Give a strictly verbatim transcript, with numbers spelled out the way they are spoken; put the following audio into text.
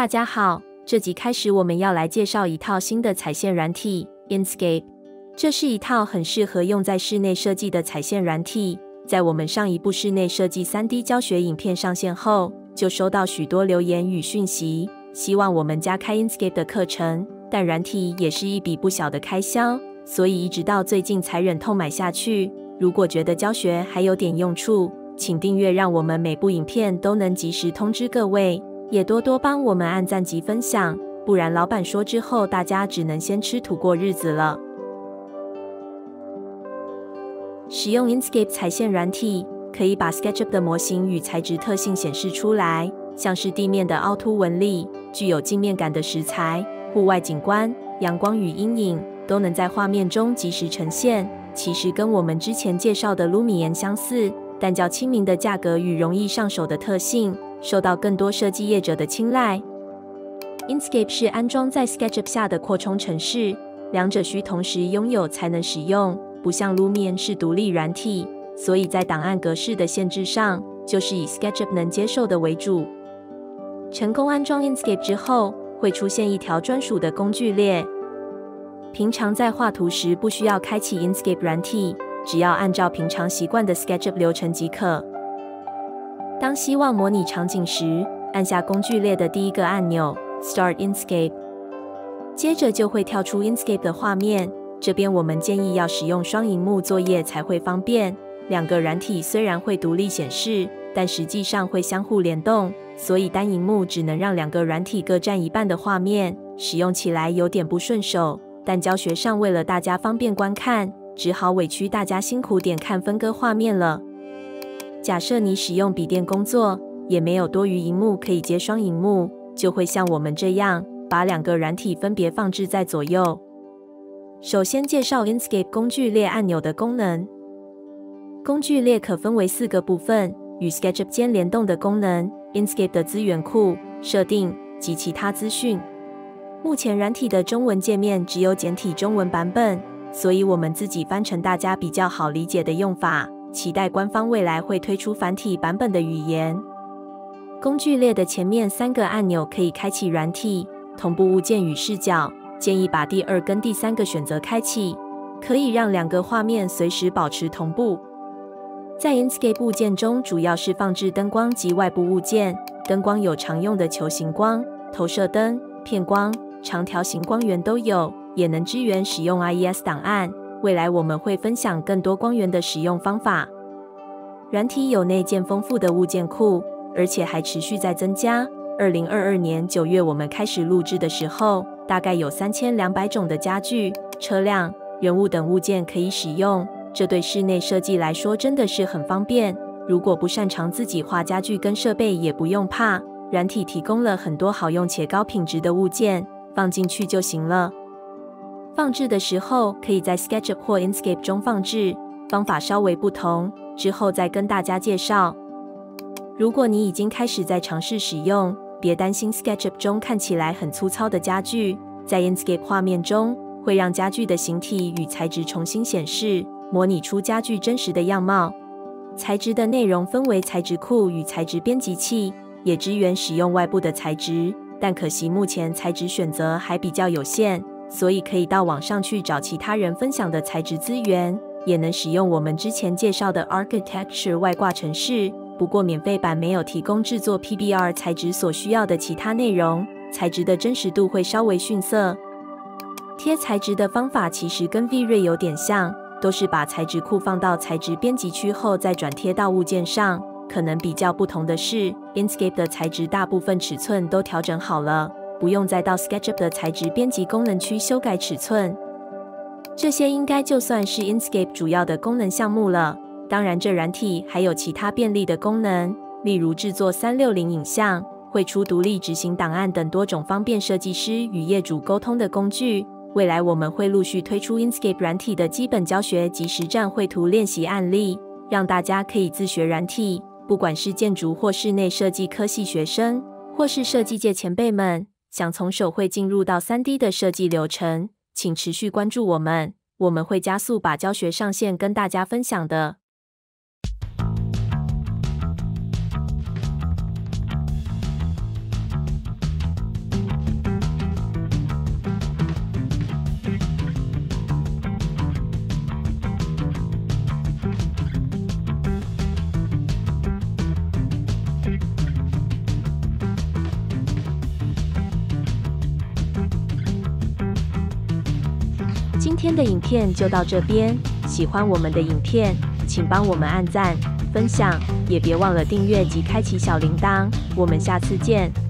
大家好，这集开始我们要来介绍一套新的彩线软体 Inkscape。这是一套很适合用在室内设计的彩线软体。在我们上一部室内设计 三 D 教学影片上线后，就收到许多留言与讯息，希望我们加开 Inkscape 的课程，但软体也是一笔不小的开销，所以一直到最近才忍痛买下去。如果觉得教学还有点用处，请订阅，让我们每部影片都能及时通知各位，也多多帮我们按赞及分享，不然老板说之后大家只能先吃土过日子了。使用 Inkscape 彩线软体，可以把 SketchUp 的模型与材质特性显示出来，像是地面的凹凸纹理、具有镜面感的石材、户外景观、阳光与阴影，都能在画面中即时呈现。其实跟我们之前介绍的 Lumion 相似，但较亲民的价格与容易上手的特性，受到更多设计业者的青睐。Inkscape 是安装在 SketchUp 下的扩充程式，两者需同时拥有才能使用，不像 Lumion 是独立软体，所以在档案格式的限制上，就是以 SketchUp 能接受的为主。成功安装 Inkscape 之后，会出现一条专属的工具列。平常在画图时不需要开启 Inkscape 软体，只要按照平常习惯的 SketchUp 流程即可。当希望模拟场景时，按下工具列的第一个按钮 Start Inkscape， 接着就会跳出 Inkscape 的画面。这边我们建议要使用双萤幕作业才会方便。两个软体虽然会独立显示，但实际上会相互联动，所以单萤幕只能让两个软体各占一半的画面，使用起来有点不顺手。但教学上为了大家方便观看，只好委屈大家辛苦点看分割画面了。假设你使用笔电工作，也没有多余萤幕可以接双萤幕，就会像我们这样，把两个软体分别放置在左右。首先介绍 Inkscape 工具列按钮的功能。工具列可分为四个部分，与 SketchUp 间联动的功能、Inkscape 的资源库、设定及其他资讯。目前软体的中文界面只有简体中文版本，所以我们自己翻成大家比较好理解的用法，期待官方未来会推出繁体版本的语言。工具列的前面三个按钮可以开启软体、同步物件与视角，建议把第二跟第三个选择开启，可以让两个画面随时保持同步。在 Inkscape 物件中，主要是放置灯光及外部物件。灯光有常用的球形光、投射灯、片光、长条形光源都有，也能支援使用 I E S 档案。未来我们会分享更多光源的使用方法。软体有内建丰富的物件库，而且还持续在增加。二零二二年九月我们开始录制的时候，大概有三千两百种的家具、车辆、人物等物件可以使用。这对室内设计来说真的是很方便。如果不擅长自己画家具跟设备，也不用怕，软体提供了很多好用且高品质的物件，放进去就行了。放置的时候可以在 SketchUp 或 Inkscape 中放置，方法稍微不同，之后再跟大家介绍。如果你已经开始在尝试使用，别担心 SketchUp 中看起来很粗糙的家具，在 Inkscape 画面中会让家具的形体与材质重新显示，模拟出家具真实的样貌。材质的内容分为材质库与材质编辑器，也支援使用外部的材质，但可惜目前材质选择还比较有限，所以可以到网上去找其他人分享的材质资源，也能使用我们之前介绍的 Architecture 外挂程式。不过免费版没有提供制作 P B R 材质所需要的其他内容，材质的真实度会稍微逊色。贴材质的方法其实跟 V-Ray 有点像，都是把材质库放到材质编辑区后再转贴到物件上。可能比较不同的是 Inkscape 的材质大部分尺寸都调整好了，不用再到 SketchUp 的材质编辑功能区修改尺寸。这些应该就算是 Inkscape 主要的功能项目了。当然这软体还有其他便利的功能，例如制作三六零影像、绘出独立执行档案等多种方便设计师与业主沟通的工具。未来我们会陆续推出 Inkscape 软体的基本教学及实战绘图练习案例，让大家可以自学软体。不管是建筑或室内设计科系学生，或是设计界前辈们，想从手绘进入到 三 D 的设计流程，请持续关注我们，我们会加速把教学上线跟大家分享的。 天的影片就到这边，喜欢我们的影片，请帮我们按赞、分享，也别忘了订阅及开启小铃铛。我们下次见。